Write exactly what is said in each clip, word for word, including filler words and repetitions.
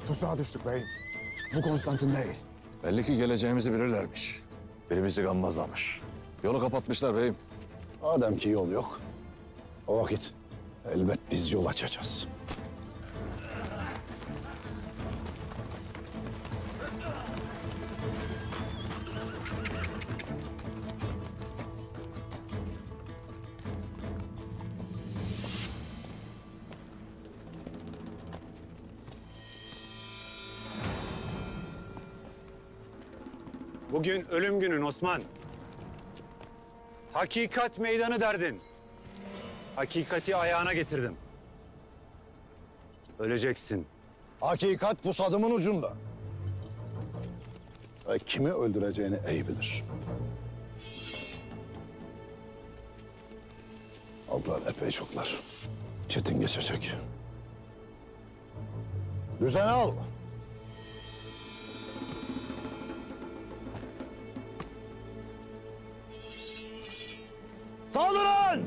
Tuzağa düştük beyim. Bu Konstantin değil. Belli ki geleceğimizi bilirlermiş. Birimizi gammazlamış. Yolu kapatmışlar beyim. Madem ki yol yok, o vakit elbet biz yol açacağız. Bugün ölüm günün Osman. Hakikat meydanı derdin. Hakikati ayağına getirdim. Öleceksin. Hakikat pusadımın ucunda. Ve kimi öldüreceğini iyi bilir. Avlar epey çoklar. Çetin geçecek. Düzen al. Saldırın!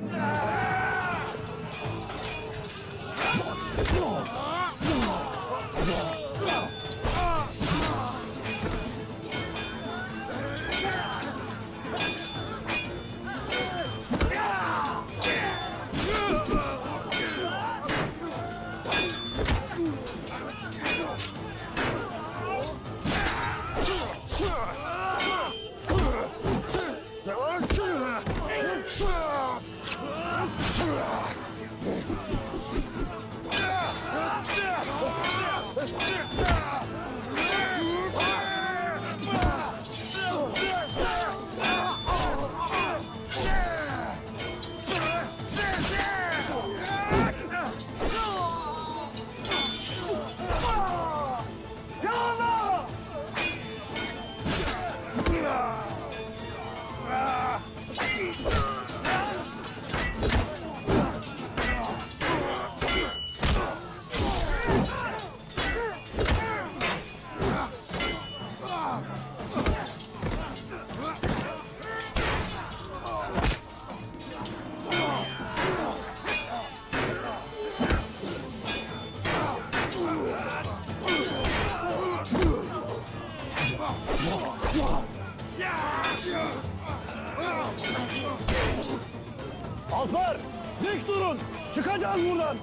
Alplar, dik durun. Çıkacağız buradan.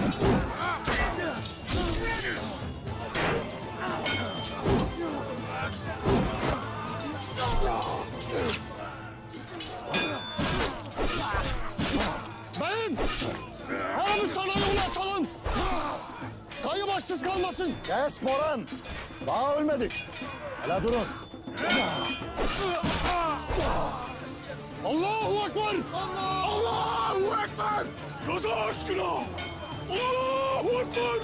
Beyim, hanımı sana yolu açalım. Kayı başsız kalmasın. Kes Boran. Daha ölmedik. Hele durun. Allahu Ekber! Allah! Allahu Ekber! Gaza aşkına! Allahu Ekber!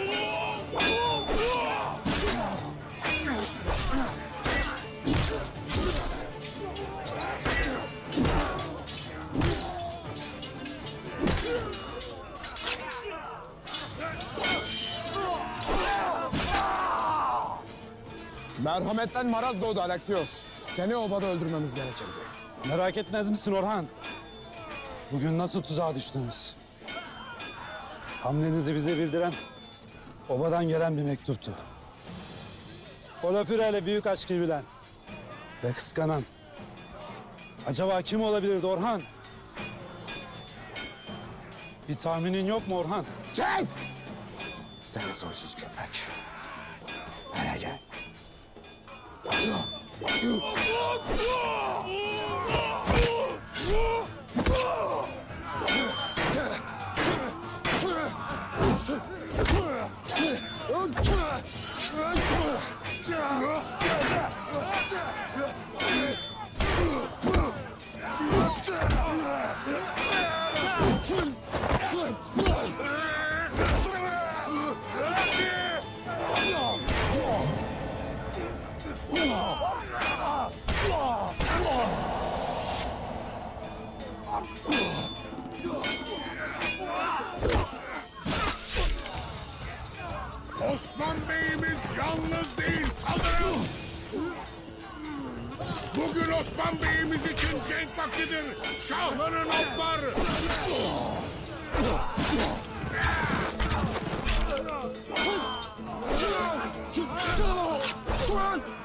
Merhametten maraz doğdu Alexios. Seni obada öldürmemiz gerekirdi. Merak etmez misin Orhan? Bugün nasıl tuzağa düştünüz? Hamlenizi bize bildiren obadan gelen bir mektuptu. Olafira ile büyük aşkı bilen ve kıskanan. Acaba kim olabilirdi Orhan? Bir tahminin yok mu Orhan? Kes! Seni soysuz köpek. Hele gel. Osman Bey'imiz yalnız değil, saldırın! Bugün Osman Bey'imiz için cenk vaktidir. Şahların atlar! Çık! Çık! Şu, şu, şu,